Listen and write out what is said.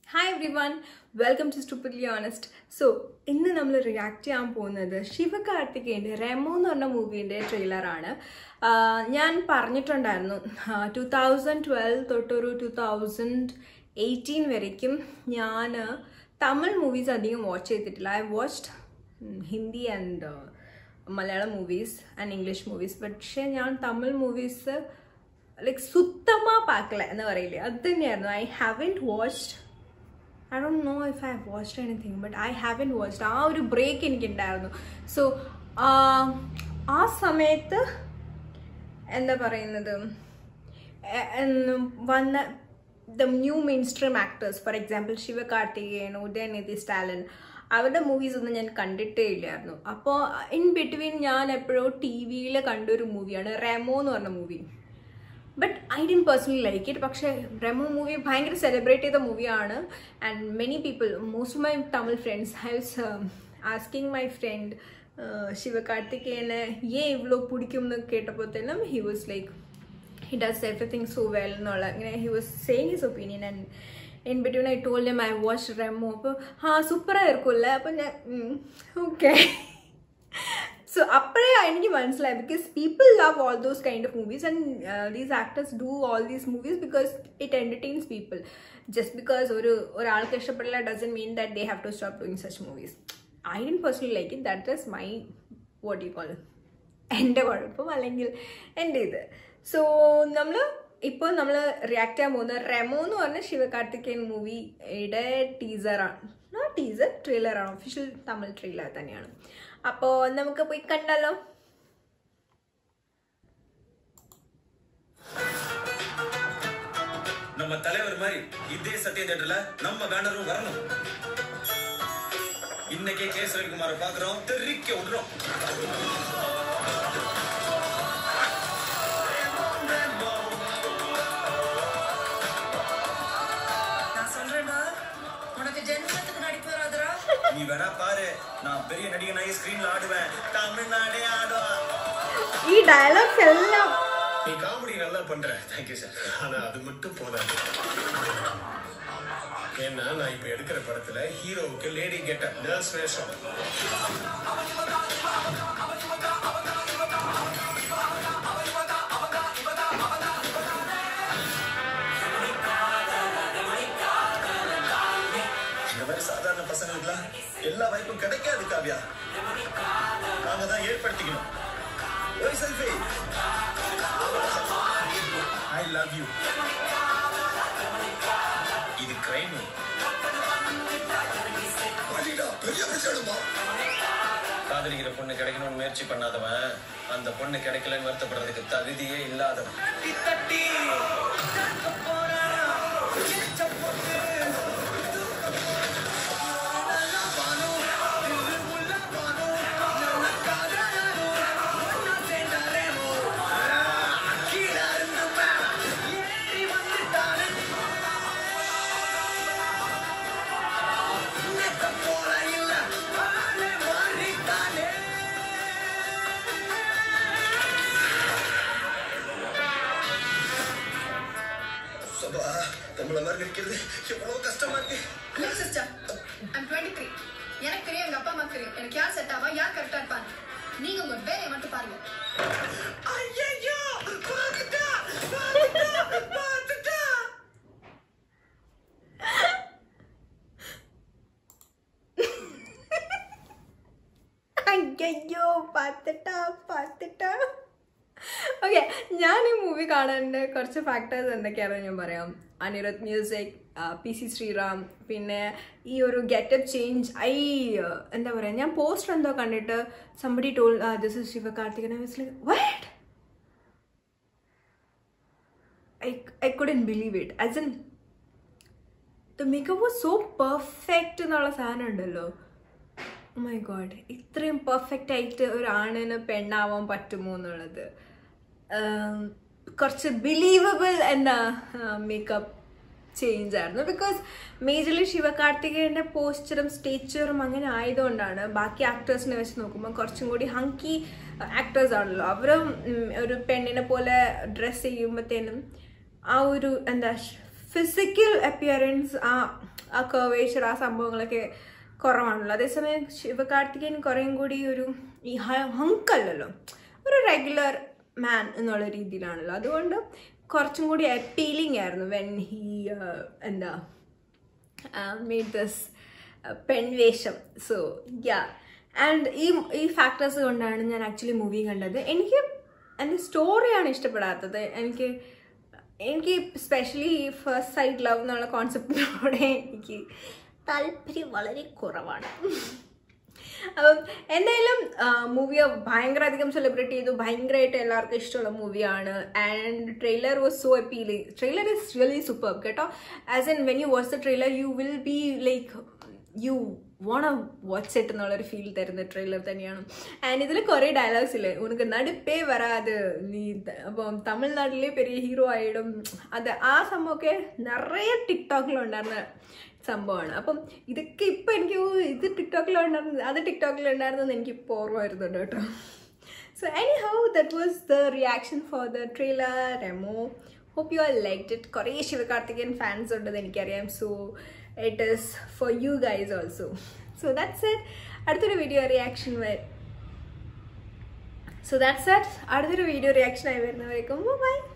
Hi everyone, welcome to Stupidly Honest. So, ഇന്ന് നമ്മൾ react ചെയ്യാൻ പോകുന്നത് ശിവകാർത്തികേയന്റെ റെമോ എന്ന് പറഞ്ഞ മൂവിന്റെ ട്രെയിലറാണ്. ഞാൻ പറഞ്ഞിട്ടുണ്ടായിരുന്നു 2012 തൊട്ടൊരു 2018 വരയ്ക്കും ഞാൻ തമിഴ് മൂവീസ് അധികം വാച്ച് ചെയ്തിട്ടില്ല. I watched Hindi and Malayalam movies and English movies. പക്ഷേ ഞാൻ തമിഴ് മൂവീസ് ലൈക്ക് സുത്തമാ പാക്കല എന്ന് പറയില്ലേ, അത് തന്നെയായിരുന്നു. I haven't watched, I don't know if I have watched anything, but I haven't watched. ആ ഒരു ബ്രേക്ക് എനിക്കുണ്ടായിരുന്നു. സോ ആ സമയത്ത് എന്താ പറയുന്നത്, വന്ന the new mainstream actors, for example Sivakarthikeyan, Udhayanidhi Stalin, അവരുടെ മൂവീസ് ഒന്നും ഞാൻ കണ്ടിട്ടേ ഇല്ലായിരുന്നു. അപ്പോൾ ഇൻ ബിറ്റ്വീൻ ഞാൻ എപ്പോഴോ ടി വിയിൽ കണ്ടൊരു മൂവിയാണ് റെമോ എന്ന് പറഞ്ഞ movie. But I didn't personally like it. പക്ഷേ റെമോ മൂവി ഭയങ്കര സെലിബ്രേറ്റ് ചെയ്ത മൂവിയാണ്. And many people, most of my Tamil friends, I was asking my friend ശിവകാർത്തികേയനെ ഇവ്വളോ പിടിക്കും എന്ന് കേട്ടപ്പോഴത്തേനും he was like he does everything so well എന്നുള്ള ഇങ്ങനെ he was saying his opinion. and in between I told him I watched Remo. അപ്പോൾ സൂപ്പറായിരിക്കുമല്ലേ. അപ്പോൾ ഞാൻ ഓക്കെ. So apre എനിക്ക് മനസ്സിലായി, because people love all those kind of movies and these actors do all these movies because it entertains people. Just because ഒരാൾക്ക് ഇഷ്ടപ്പെടില്ല doesn't mean that they have to stop doing such movies. I didn't personally like it. That is my, what do you call it, എൻ്റെ കുഴപ്പം അല്ലെങ്കിൽ എൻ്റെ ഇത്. So ഇപ്പോൾ നമ്മൾ react ചെയ്യാൻ പോകുന്ന റെമോ എന്ന് പറഞ്ഞ ശിവകാർത്തികേയൻ മൂവിയുടെ ടീസറാണ്. ടീസർ ട്രെയിലറാണ്, ഒഫീഷ്യൽ തമിഴ് ട്രെയിലർ തന്നെയാണ്. அப்போ நமக்கு போய் கண்டாலும் நம்ம தலைவர் மாதிரி இதே சத்ய தியேட்டர்ல நம்ம பேனரும் வரணும். இன்னைக்கே கேஸ் ரவிக்குமார பாக்குறோம், தெரிக்க விடுறோம். நான் சொல்றேன்டா, உனக்கு ஜென்மத்துக்கு நடிப்பு வராதுடா. நீ வேணா பாரு, நான் பெரிய நடிகனாகி ஸ்கிரீன்ல ஆடுவேன், தமிழ்நாடே ஆடுவா. ഈ ഡയലോഗ്സ് എല്ലാം நீ காமெடி நல்லா பண்ற. Thank you sir. ஆனா அது மட்டும் போதாது. ஏன்னா நான் இப்ப எடுக்கிற படத்துல ஹீரோவுக்கு லேடி கெட்டப், நர்ஸ் வேஷம். சாதாரண பசங்களுக்குலாம் எல்லா வாய்ப்பும் கிடைக்காது காவ்யா. நாங்க தான் ஏற்படுத்திக்கணும். ஒரு செல்ஃபி. I love you. இது கிரைம். பெரிய விஷயமா? காதலிக்கிற பொண்ணு கிடைக்கணும்னு முயற்சி பண்ணாதவன் அந்த பொண்ணு கிடைக்கலன்னு வருத்தப்படுறதுக்கு தகுதியே இல்லாதவன். நம்மள மாதிரி நிக்கிறது எவ்வளவு கஷ்டமா இருக்கு. Hello sister, I'm 23. எனக்கு தெரியும், எங்க அப்பா அம்மா தெரியும் எனக்கு யார் செட் ஆவா, யார் கரெக்டா இருப்பாங்க. நீங்க உங்க வேலையை மட்டும் பாருங்க. ஐயோ பாத்துட்டா. അയ്യോ പാത്തിട്ടാ. ഓക്കെ, ഞാൻ ഈ മൂവി കാണാൻ്റെ കുറച്ച് ഫാക്ടേഴ്സ് എന്തൊക്കെയാണെന്ന് ഞാൻ പറയാം. അനിരുദ്ധ് മ്യൂസിക്, PC ശ്രീറാം, പിന്നെ ഈ ഒരു ഗെറ്റപ്പ് ചേഞ്ച്. എന്താ പറയുക, ഞാൻ പോസ്റ്റർ എന്തോ കണ്ടിട്ട് somebody told this is Sivakarthikeyan. I was like, what? I couldn't believe it. As in, the makeup was so perfect എന്നുള്ള സാധനം ഉണ്ടല്ലോ. Oh my god, ഇത്രയും പെർഫെക്റ്റ് ആയിട്ട് ഒരു ആണിന് പെണ്ണാവാൻ പറ്റുമോ എന്നുള്ളത് കുറച്ച് ബിലീവബിൾ എന്ന മേക്കപ്പ് ചേഞ്ച് ആയിരുന്നു. ബിക്കോസ് മേജർലി ശിവകാർത്തികേയൻ്റെ പോസ്ചറും സ്റ്റേച്ചറും അങ്ങനെ ആയതുകൊണ്ടാണ് ബാക്കി ആക്ടേഴ്സിനെ വെച്ച് നോക്കുമ്പോൾ കുറച്ചും കൂടി ഹങ്കി ആക്ടേഴ്സ് ആണല്ലോ. അവരും ഒരു പെണ്ണിനെ പോലെ ഡ്രസ്സ് ചെയ്യുമ്പോഴത്തേനും ആ ഒരു എന്താ ഫിസിക്കൽ അപ്പിയറൻസ് ആ കർവേച്ചർ ആ സംഭവങ്ങളൊക്കെ കുറവാണല്ലോ. അതേസമയം ശിവകാർത്തികേയൻ കുറേയും കൂടി ഒരു ഈ ഹങ്കല്ലല്ലോ, ഒരു റെഗുലർ മാൻ എന്നുള്ള രീതിയിലാണല്ലോ. അതുകൊണ്ട് കുറച്ചും കൂടി അപ്പീലിംഗ് ആയിരുന്നു വെൻ ഹി എന്താ മെയ്ഡ് ദിസ് പെൺവേഷം. സോ യാ, ആൻഡ് ഈ ഫാക്ടേഴ്സ് കൊണ്ടാണ് ഞാൻ ആക്ച്വലി മൂവി കണ്ടത്. എനിക്ക് എൻ്റെ സ്റ്റോറിയാണ് ഇഷ്ടപ്പെടാത്തത്. എനിക്ക് സ്പെഷ്യലി ഈ ഫസ്റ്റ് സൈഡ് ലവ് എന്നുള്ള കോൺസെപ്റ്റിനോടെ എനിക്ക് താല്പര്യം വളരെ കുറവാണ്. അപ്പം എന്തായാലും മൂവി ഭയങ്കര അധികം സെലിബ്രേറ്റ് ചെയ്തു, ഭയങ്കരമായിട്ട് എല്ലാവർക്കും ഇഷ്ടമുള്ള മൂവിയാണ്. And trailer was so appealing. Trailer is really superb കേട്ടോ. As in when you watch the trailer you will be like you wanna watch it എന്നുള്ളൊരു ഫീൽ തരുന്ന ട്രെയിലർ തന്നെയാണ്. ആൻഡ് ഇതിൽ കുറേ ഡയലോഗ്സ് ഇല്ലേ, ഉനക്ക് നടുപ്പേ വരാത് നീ അപ്പം തമിഴ്നാട്ടിലെ പെരിയ ഹീറോ ആയിടും, അത് ആ സംഭവമൊക്കെ നിറയെ ടിക്ടോക്കിലുണ്ടായിരുന്ന സംഭവമാണ്. അപ്പം ഇതൊക്കെ ഇപ്പം എനിക്ക് ഇത് ടിക്ടോക്കിലുണ്ടായിരുന്നു, അത് ടിക്ടോക്കിലുണ്ടായിരുന്നെന്ന് എനിക്ക് ഇപ്പോൾ ഓർമ്മ വരുന്നുണ്ട് കേട്ടോ. So anyhow that was the reaction for the trailer demo. Hope you are liked it. കുറേ ശിവകാർത്തികേയൻ ഫാൻസ് ഉണ്ടെന്ന് എനിക്കറിയാം. So it is for you guys also. So that's it. അടുത്തൊരു വീഡിയോ റിയാക്ഷൻ ആയി വരുന്നവരേക്കും ബൈ.